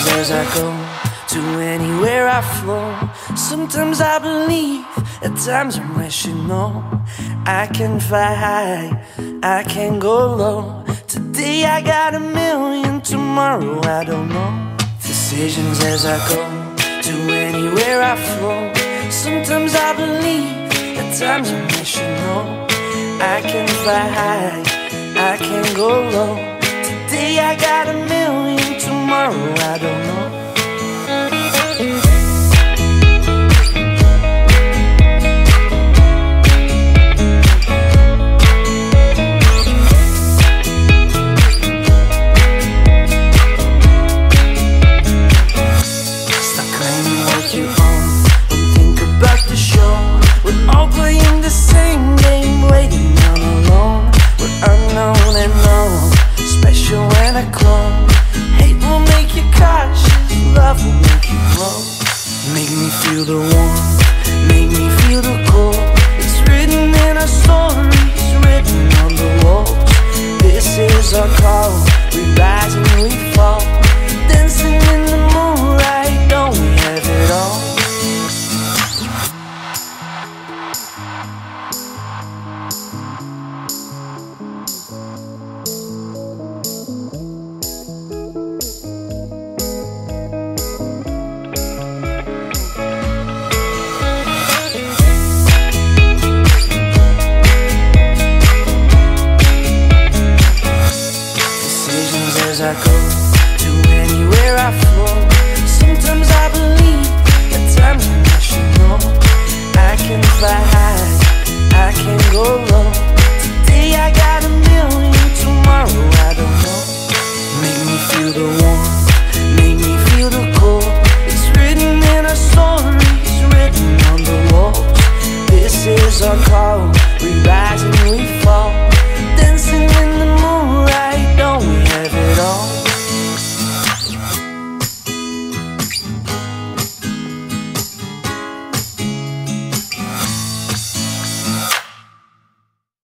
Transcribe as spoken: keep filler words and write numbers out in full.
decisions as I go, to anywhere I flow. Sometimes I believe, at times I'm wishing no. I can fly high, I can go low. Today I got a million, tomorrow I don't know. Decisions as I go, to anywhere I flow. Sometimes I believe, at times I'm wishing no. I can fly high, I can go low. Today I got a million, tomorrow I don't know. Stop claiming what you own, don't think about the show. We're all playing the same game, waiting on alone. We're unknown and known, special when I clone. Hate will make you cautious, love will make you grow. Make me feel the warmth, make me feel the cold. It's written in our stories, written on the walls. This is our call, we rise and we fall. Dancing in the moonlight, don't we have it all? As I go, to anywhere I flow. Sometimes I believe, at times I wish you know. I can fly high, I can go low. Today I got a million, tomorrow I don't know. Make me feel the warmth, make me feel the cold. It's written in our stories, written on the walls. This is our call, we rise.